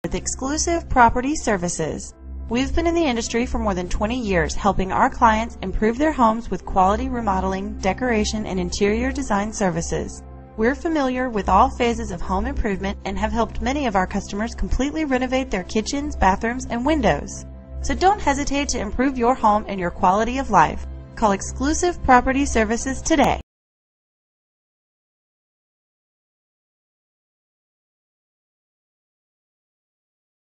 with exclusive property services. We've been in the industry for more than 20 years, helping our clients improve their homes with quality remodeling, decoration, and interior design services. We're familiar with all phases of home improvement and have helped many of our customers completely renovate their kitchens, bathrooms, and windows. So don't hesitate to improve your home and your quality of life. Call Exclusive Property Services today.